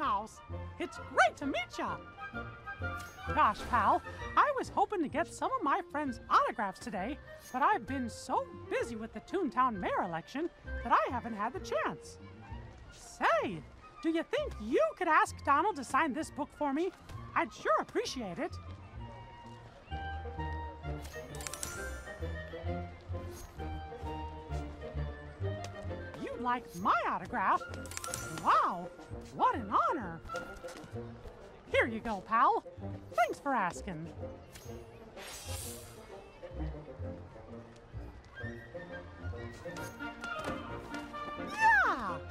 Mouse. It's great to meet ya. Gosh, pal, I was hoping to get some of my friends' autographs today, but I've been so busy with the Toontown Mayor election that I haven't had the chance. Say, do you think you could ask Donald to sign this book for me? I'd sure appreciate it. You'd like my autograph? Wow, what an honor. Here you go, pal. Thanks for asking. Yeah!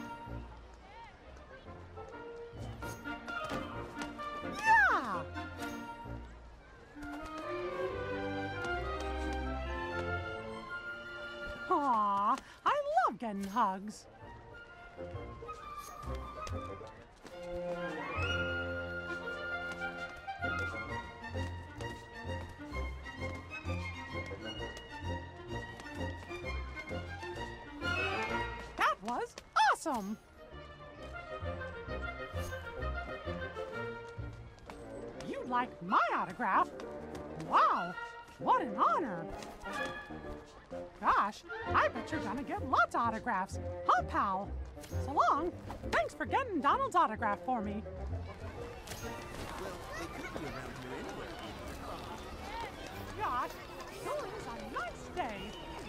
Yeah! Aw, I love getting hugs. That was awesome! You like my autograph? Wow, what an honor! Gosh, I bet you're gonna get lots of autographs, huh, pal? So long. Thanks for getting Donald's autograph for me. Well, they could be around here anyway. Gosh, sure is a nice day.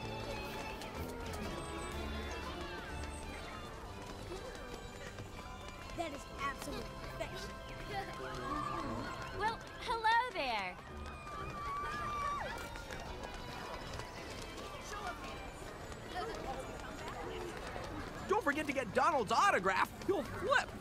That is absolute perfection. Well, hello there. Don't forget to get Donald's autograph. He'll flip.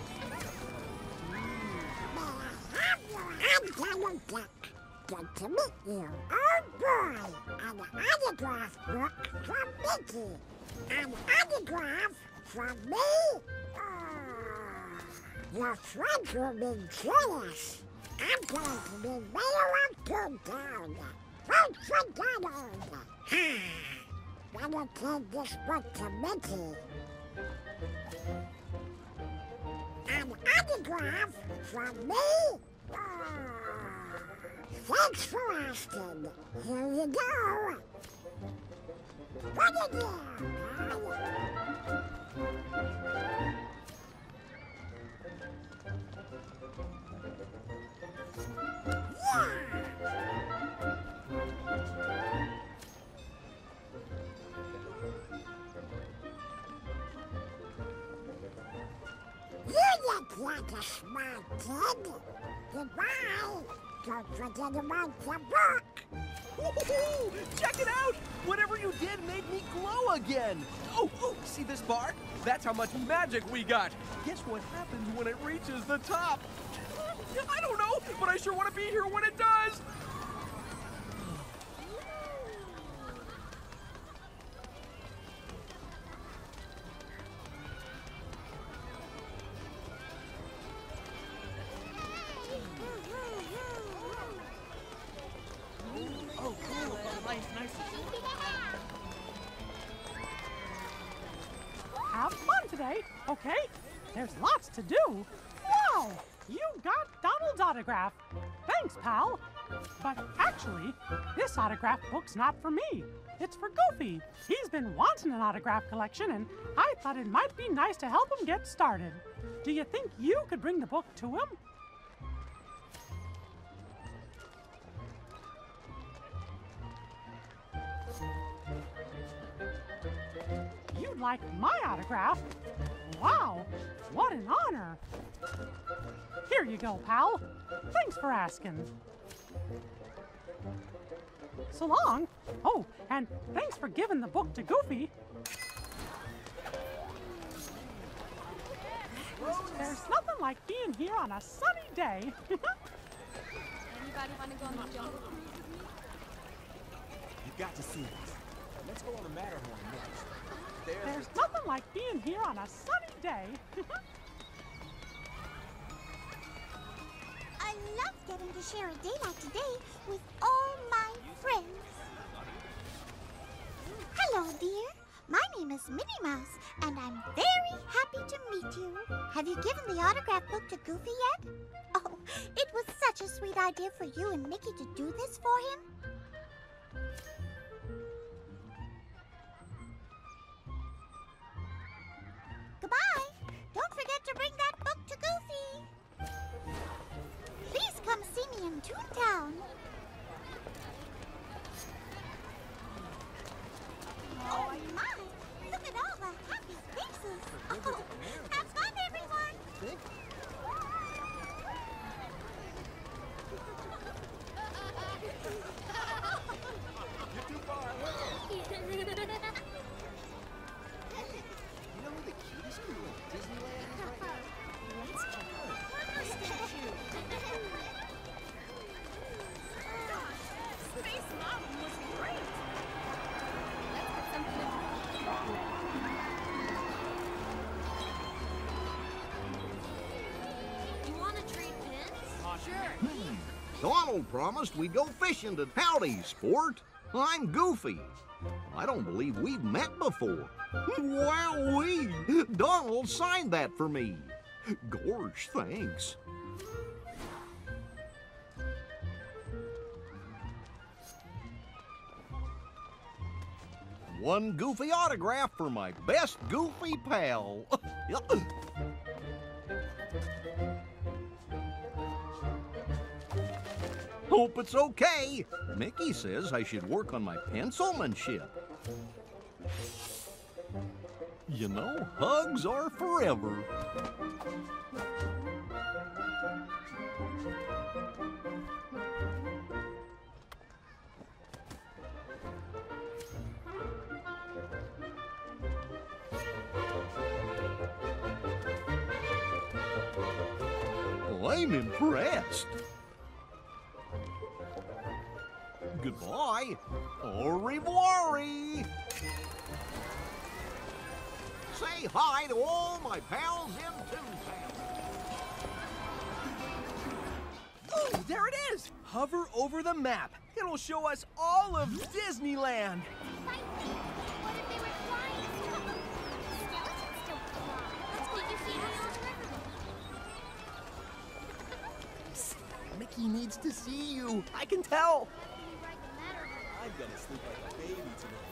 I'm Donald Duck. Good to meet you. Oh boy, an autograph book from Mickey. An autograph from me? Oh, your friends will be jealous. I'm going to be mayor of Toontown. Vote for Donald. Better take this book to Mickey. An autograph from me? Oh, thanks for asking. Here you go. What a deal, Yeah! You look like a smart kid. Goodbye. Don't forget about the book. Woo-hoo-hoo! Check it out! Whatever you did made me glow again. Oh, see this bar? That's how much magic we got. Guess what happens when it reaches the top? I don't know, but I sure want to be here when it does. Oh, cool. Nice. Have fun today, okay? There's lots to do. Wow, you got Donald's autograph. Thanks, pal. But actually, this autograph book's not for me. It's for Goofy. He's been wanting an autograph collection, and I thought it might be nice to help him get started. Do you think you could bring the book to him? You'd like my autograph? Wow, what an honor! Here you go, pal. Thanks for asking. So long. Oh, and thanks for giving the book to Goofy. There's nothing like being here on a sunny day. Anybody want to go on the jungle cruise with me? You've got to see this. Let's go on the Matterhorn next. There's nothing like being here on a sunny day. I love getting to share a day like today with all my friends. Hello, dear. My name is Minnie Mouse, and I'm very happy to meet you. Have you given the autograph book to Goofy yet? Oh, it was such a sweet idea for you and Mickey to do this for him. Goodbye. Don't forget to bring that book to Goofy. Please come see me in Toontown. Oh my! Look at all the happy faces. Oh, have fun, everyone. You're too far ahead. You know who the cutest people in Disneyland is right now? Let's check out the statue. Gosh, Space Mountain was great. You want to trade pins? Sure. Donald promised we'd go fishing to Howdy, sport. I'm Goofy. I don't believe we've met before. Wowee! Donald signed that for me. Gorge, thanks. One Goofy autograph for my best Goofy pal. Hope it's okay. Mickey says I should work on my pencilmanship. You know, hugs are forever. I'm impressed. Goodbye. Au revoir. Say hi to all my pals in Toontown. Oh, there it is! Hover over the map. It'll show us all of Disneyland. What if they were flying still? Skeletons still fly. That's what you see on the river. Mickey needs to see you. I can tell. I'm gonna sleep like a baby tonight.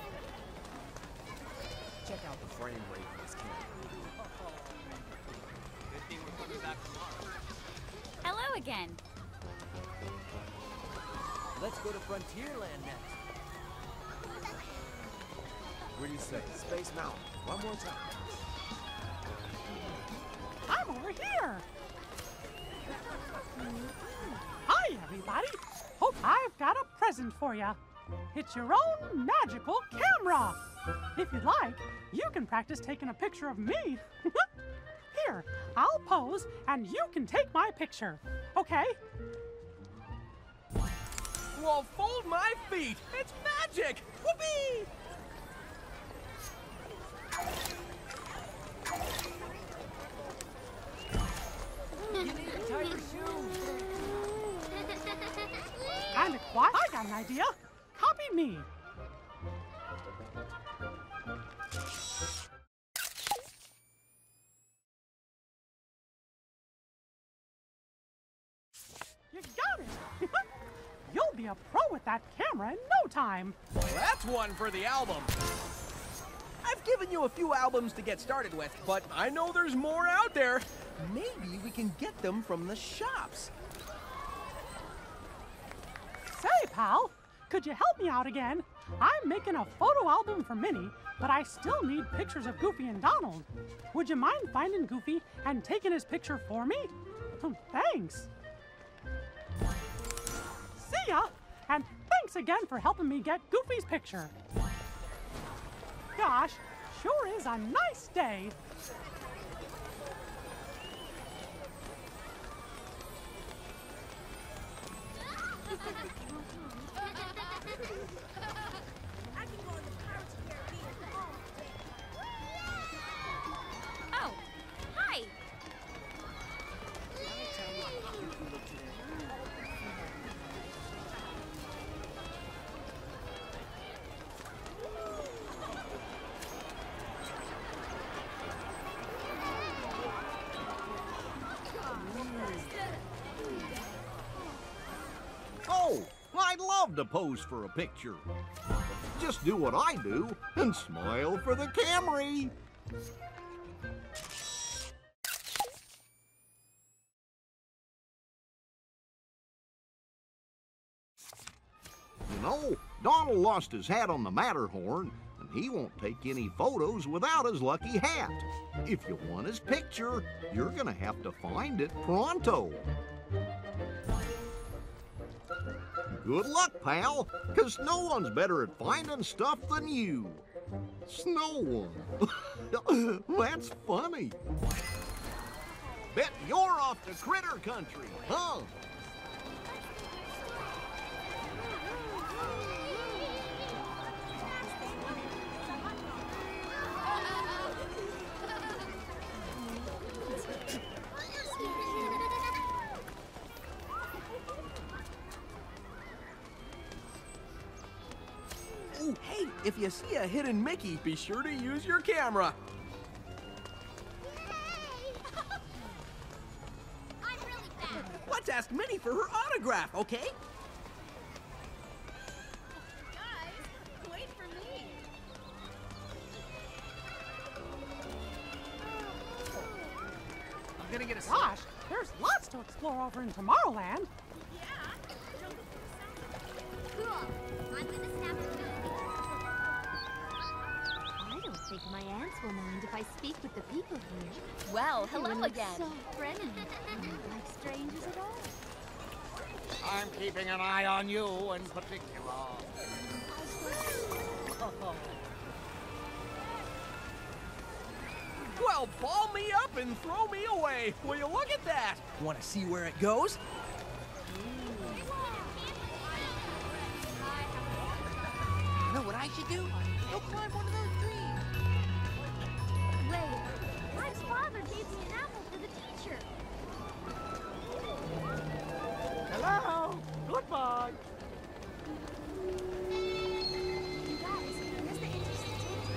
Check out the frame rate of this camera. Good thing we're coming back tomorrow. Hello again. Let's go to Frontierland next. What do you say? Space Mountain. One more time. I'm over here. Hi, everybody. Hope I've got a present for you. It's your own magical camera. If you'd like, you can practice taking a picture of me. Here, I'll pose and you can take my picture. Okay? Well, fold my feet. It's magic. Whoopee! You need to tie your shoes. Kinda quiet. I got an idea. Copy me. You got it. You'll be a pro with that camera in no time. Well, that's one for the album. I've given you a few albums to get started with, but I know there's more out there. Maybe we can get them from the shops. Say, pal, could you help me out again? I'm making a photo album for Minnie, but I still need pictures of Goofy and Donald. Would you mind finding Goofy and taking his picture for me? Thanks. See ya, and thanks again for helping me get Goofy's picture. Gosh, sure is a nice day. I can go on the Pirates of the Caribbean all day. Oh, hi. have to pose for a picture. Just do what I do and smile for the Camry. You know, Donald lost his hat on the Matterhorn, and he won't take any photos without his lucky hat. If you want his picture, you're gonna have to find it pronto. Good luck, pal, 'cause no one's better at finding stuff than you. Snow one. That's funny. Bet you're off to critter country, huh? Oh, hey, if you see a hidden Mickey, be sure to use your camera. I'm really bad. Let's ask Minnie for her autograph, okay? Guys, wait for me. I'm gonna get a Gosh, there's lots to explore over in Tomorrowland. Cool. I'm gonna snap a movie. I don't think my aunts will mind if I speak with the people here. Well, Everyone hello looks again. so friendly. Not like strangers at all. I'm keeping an eye on you in particular. Well, ball me up and throw me away. Will you look at that? Want to see where it goes? You know what I should do? Go climb one of those trees. Wait, my father gave me an apple for the teacher. Hello. Goodbye. You guys, where's the interesting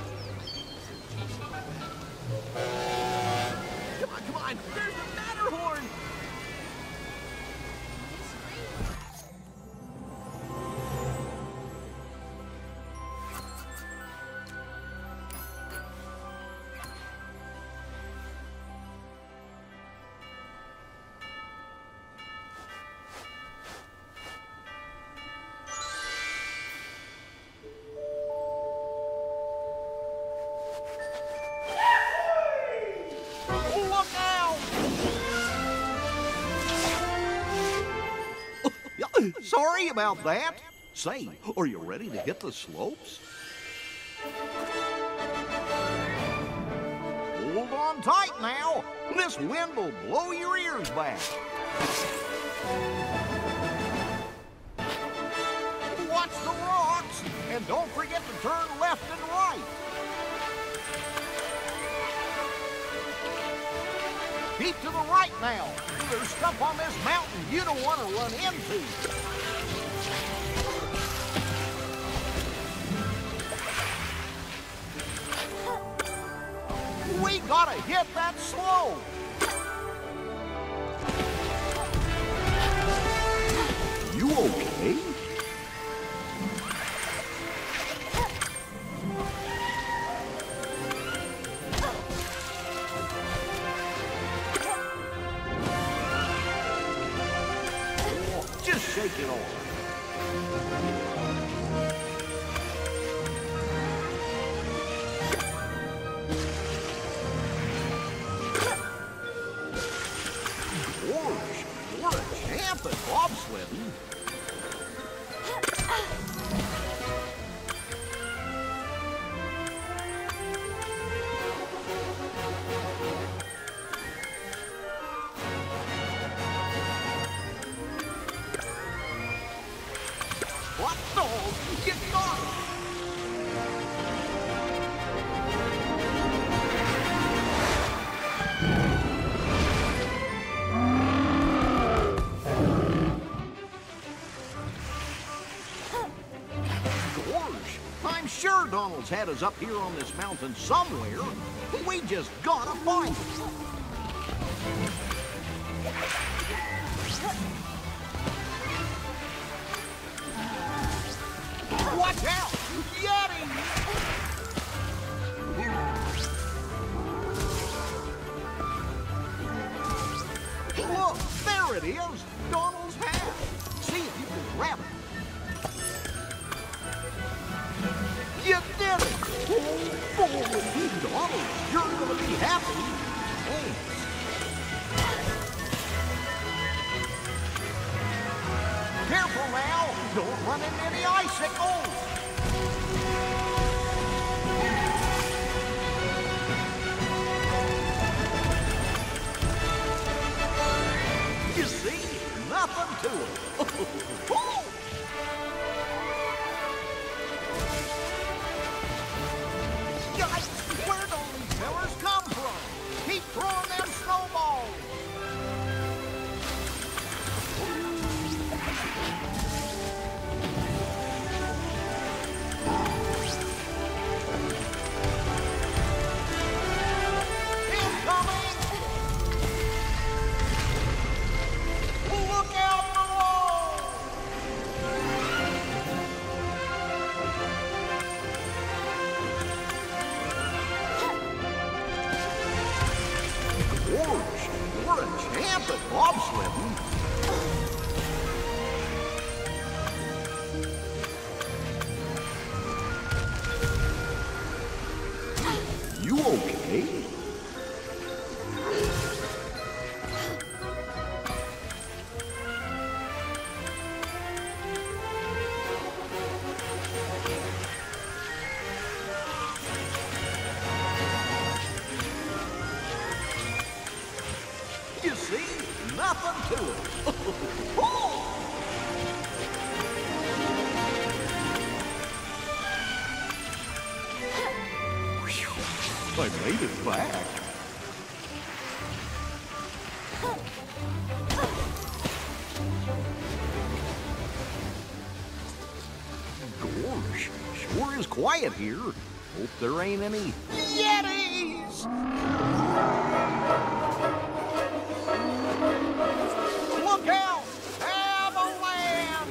Come on. There's the Matterhorn. Look out! Sorry about that. Say, are you ready to hit the slopes? Hold on tight now. This wind will blow your ears back. Watch the rocks, and don't forget to turn left and right. Keep to the right now. There's stuff on this mountain you don't want to run into. We gotta hit that slope. You okay? Just shake it off. Gosh, what a champ at bobsledding. What the? Get gone! Gorge, I'm sure Donald's hat is up here on this mountain somewhere. We just gotta find it. Watch out! Yeti! Look, there it is! Donald's hat! See if you can grab it. You did it! Oh, boy! Donald, you're gonna be happy. Thanks. Careful now! Don't run into any icicles! You see? Nothing to it. Guys, where'd all these fellers come from? Keep throwing them snowballs! Look out below! Gorge, you're a champ at bobsledding. You okay? You see? Nothing to it. I made it back. Gorge, sure is quiet here. Hope there ain't any Yetis! Look out! Avalanche!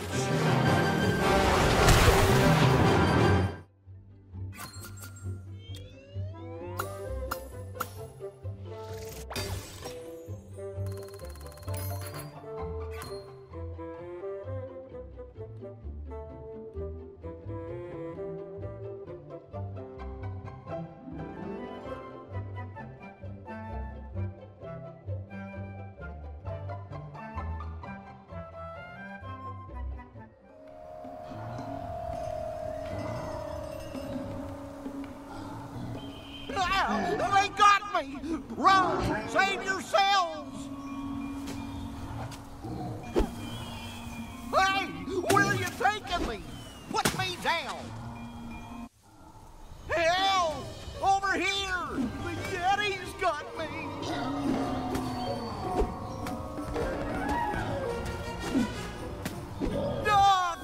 They got me! Run! Save yourselves! Hey! Where are you taking me? Put me down! Help! Over here! The Yeti's got me! Duck!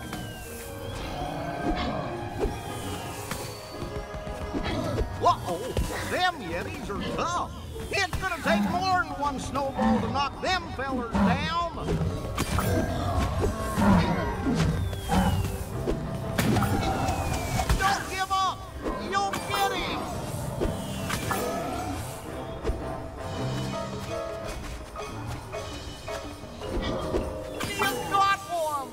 Uh-oh! Them Yetis are tough. It's gonna take more than one snowball to knock them fellers down. Don't give up. You'll get him. You got one.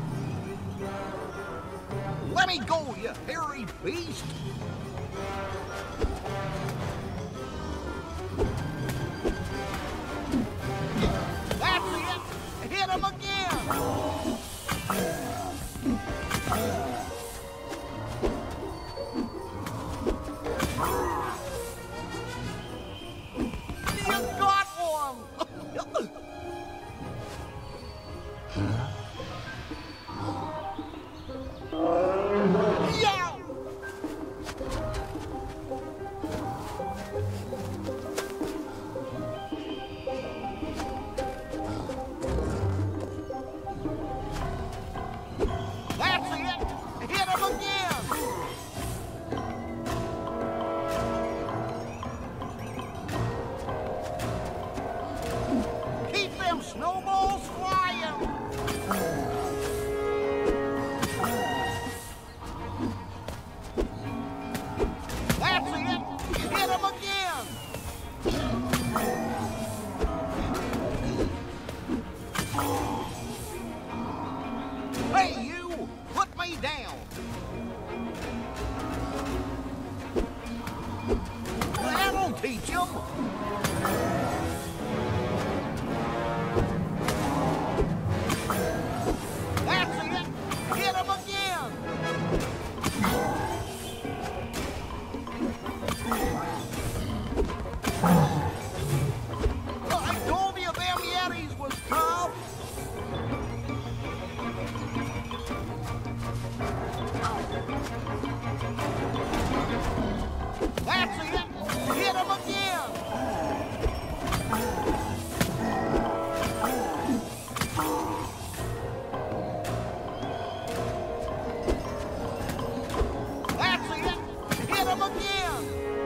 Let me go, you hairy beast! That's it! Hit him again! I told you them Yetis was tough! That's it! Hit him again! That's it! Hit him again!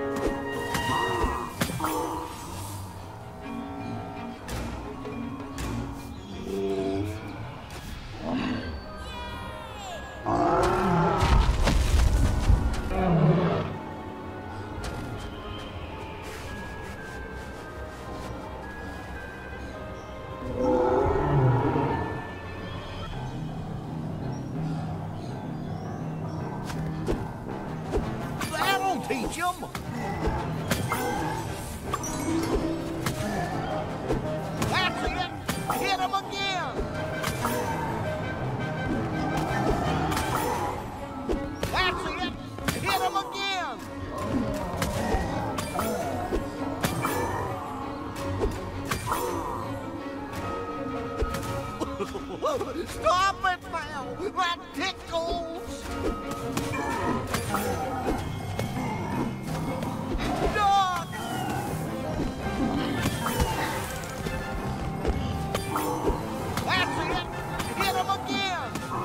That'll teach him! That's it! Hit him again! That's it! Hit him again! Stop it now! That tickles! Duck! That's it! Hit him again!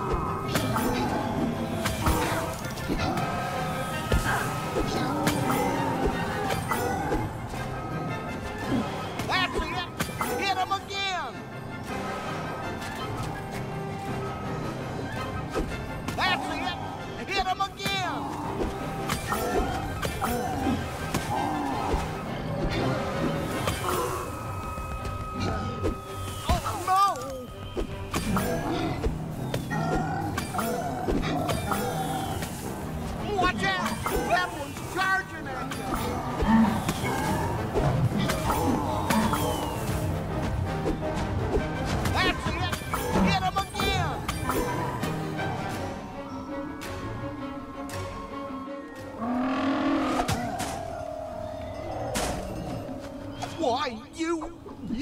That's it! Hit him again! That's it! Hit him again! Oh, no! Watch out! That one's charging at you! That's it! Hit him again! Why, you...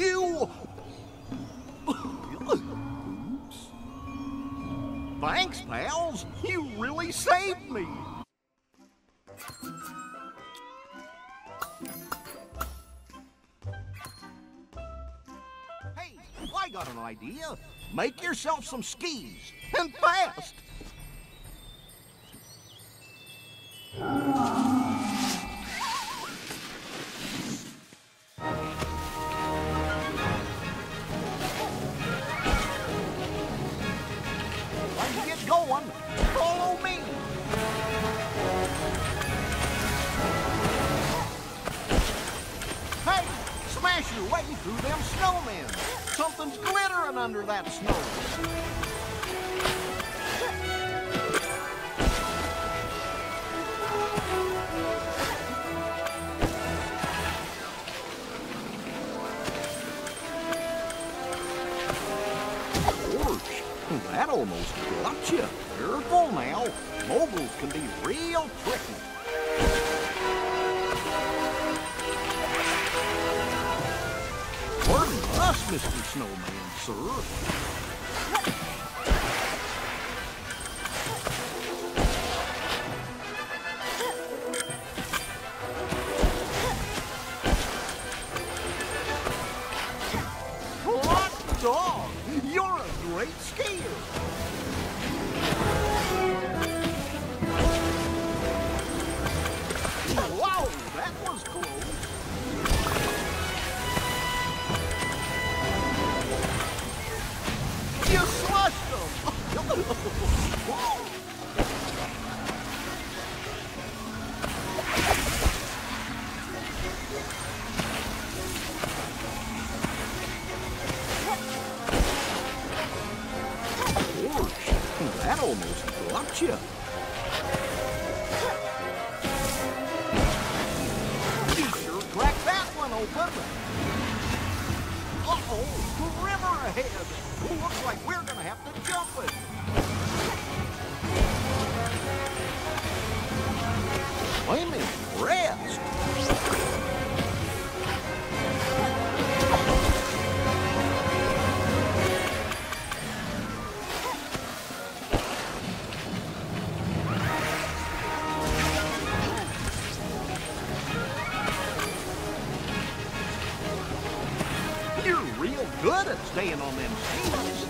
Oops. Thanks, pals. You really saved me. Hey, I got an idea. Make yourself some skis, and fast. Let's get going. Follow me. Hey, smash your way through them snowmen. Something's glittering under that snow. That almost got you. Careful now. Moguls can be real tricky. Pardon us, Mr. Snowman, sir. Hot dog! You're a great skier! Wow, that was close! You slushed them! Whoa! That almost got you. You sure cracked that open. Uh-oh, river ahead. Looks like we're gonna have to jump it. I'm impressed. You're real good at staying on them skis.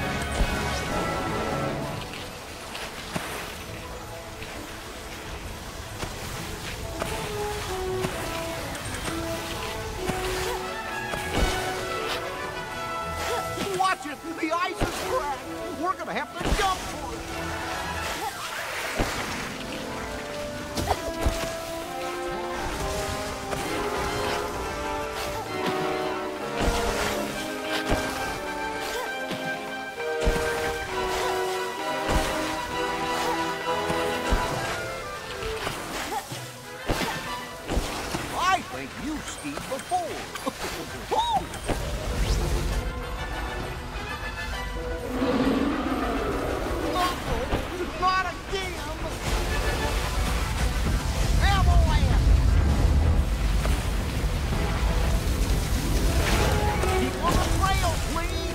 Watch it! The ice is cracked! We're gonna have to jump for it! I think you've skied before. Not again! Avalanche! Keep on the trail, please!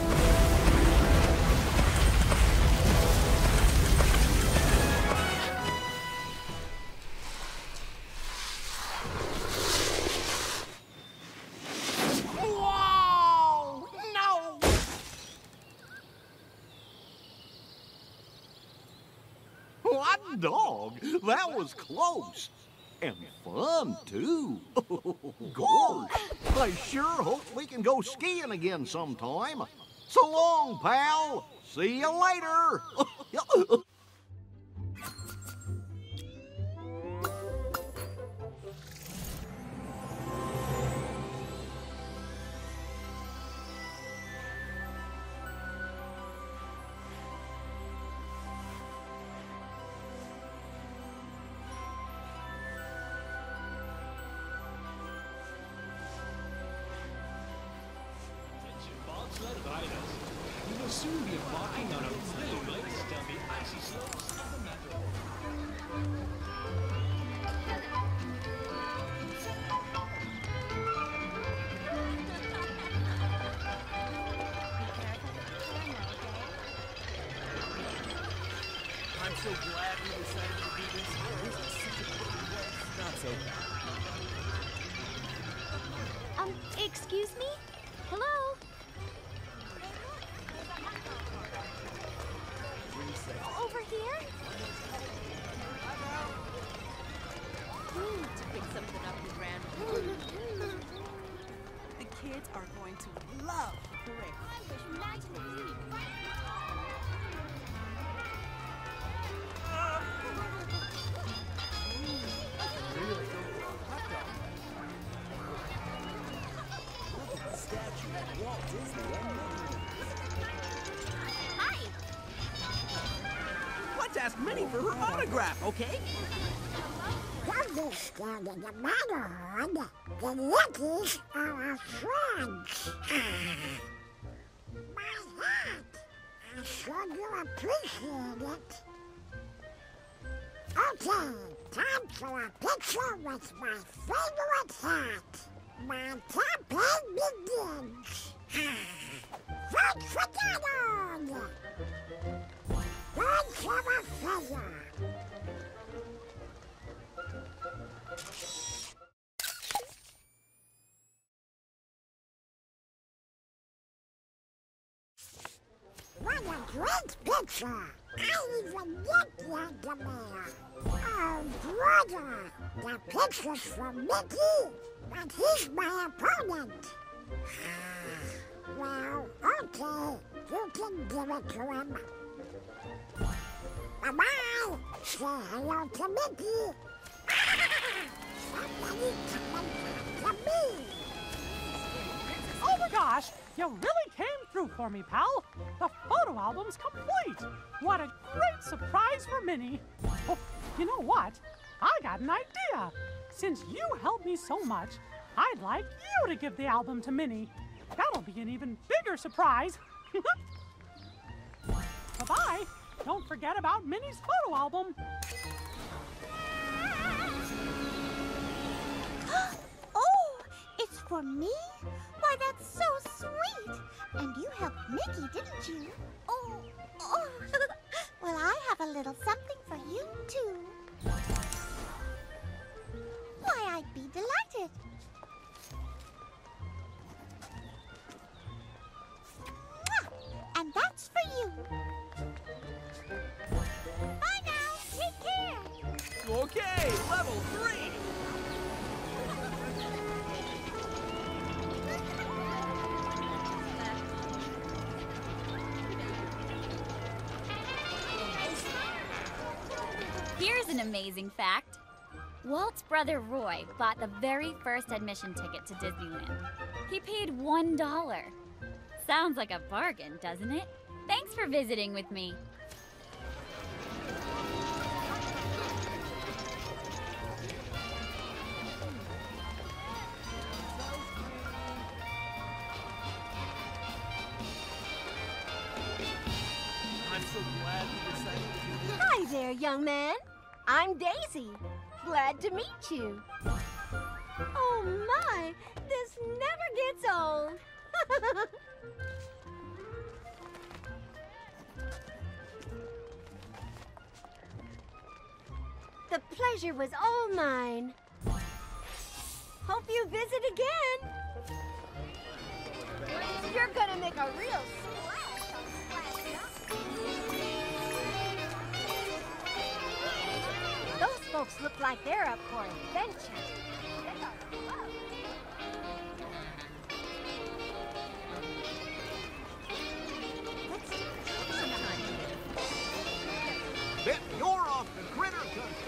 Whoa! No! Hot dog! That was close! And fun, too! Gosh! I sure hope we can go skiing again sometime! So long, pal! See you later! Bobsled riders, you will soon be embarking on a thrilling race down the icy slopes of the Matterhorn. I'm so glad we decided to do this. This is such a good way. Not so bad. Excuse me? Hello? Over here? To pick something up with Randall. The kids are going to love the parade. Really go for a hot dog. Look at the statue of Walt Disney and Hi! Let's ask Minnie for her autograph, okay? Don't be scared of the Matterhorn. The Yankees are our friends. My hat. I sure do appreciate it. Okay, time for a picture with my favorite hat. My campaign begins. Vote for Donald! Good for a feather. What a great picture! I even get the underwear. Oh, brother! The picture's from Mickey, but he's my opponent. Well, okay, you can give it to him. Bye-bye! Say hello to Mickey! Somebody come and talk to me! Oh my gosh, you really came through for me, pal. The photo album's complete. What a great surprise for Minnie. Oh, you know what? I got an idea. Since you helped me so much, I'd like you to give the album to Minnie. That'll be an even bigger surprise. Bye-bye. Don't forget about Minnie's photo album. Oh, it's for me? Why, that's so sweet. And you helped Mickey, didn't you? Oh. Well, I have a little something for you, too. Why, I'd be delighted. And that's for you. Bye now. Take care. Okay, level 3. Here's an amazing fact. Walt's brother Roy bought the very first admission ticket to Disneyland. He paid $1. Sounds like a bargain, doesn't it? Thanks for visiting with me. I'm so glad you decided to do this. Hi there, young man. I'm Daisy. Glad to meet you. Oh my, this never gets old. The pleasure was all mine. Hope you visit again. You're gonna make a real splash on Splash Mountain. Those folks look like they're up for adventure. Bet you're off to Critter Country.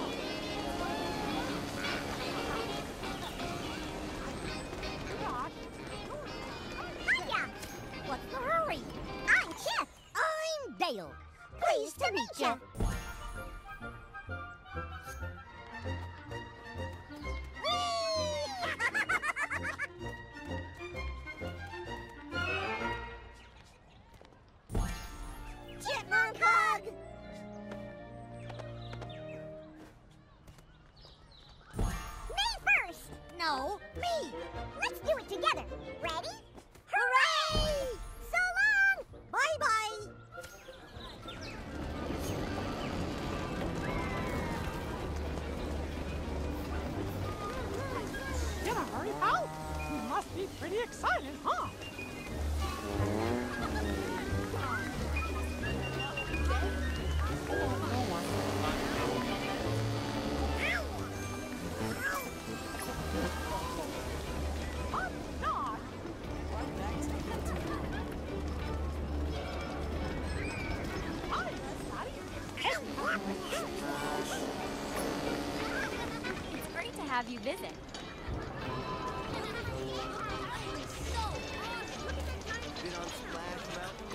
Hiya! What's the hurry? I'm Chip. I'm Dale. Pleased to meet ya. Chipmunk hug! Me first! No, me! Let's do it together. Ready? Hooray! So long! Bye-bye! In a hurry, pal? You must be pretty excited, huh? I'm not. Hi, everybody. It's great to have you visit. Been on Splash Mountain?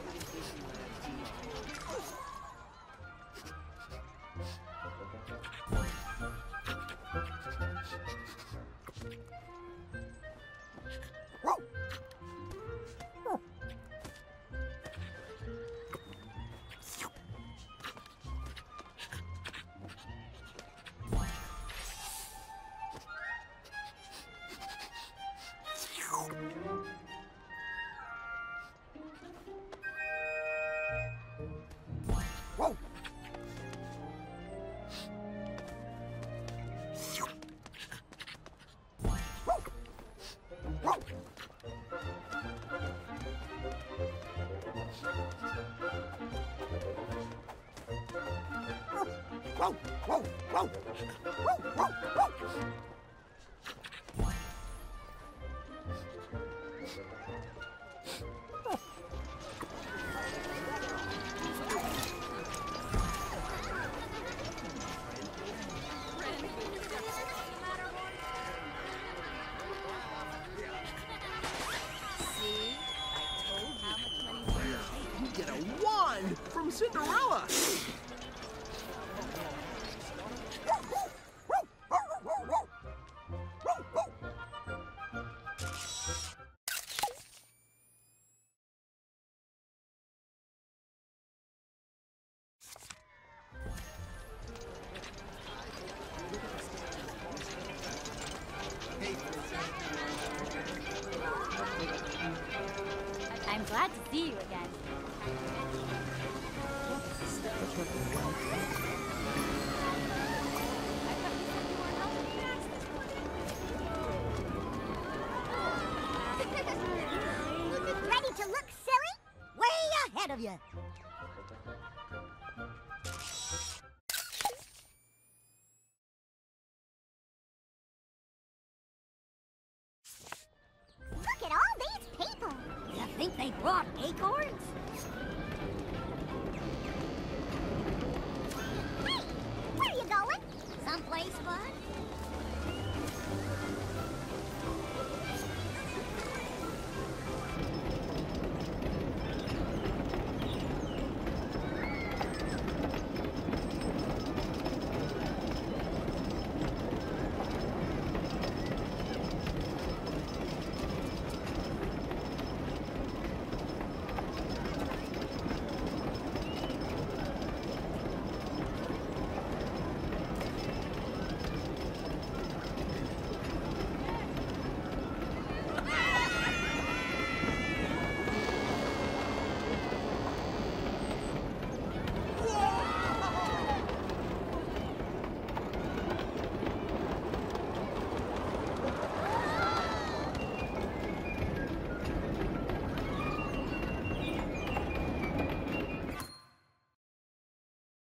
You get a wand from Cinderella! see you again. Ready to look silly? Way ahead of you. Look at all these people. You think they brought acorns? Hey, where are you going? Someplace fun?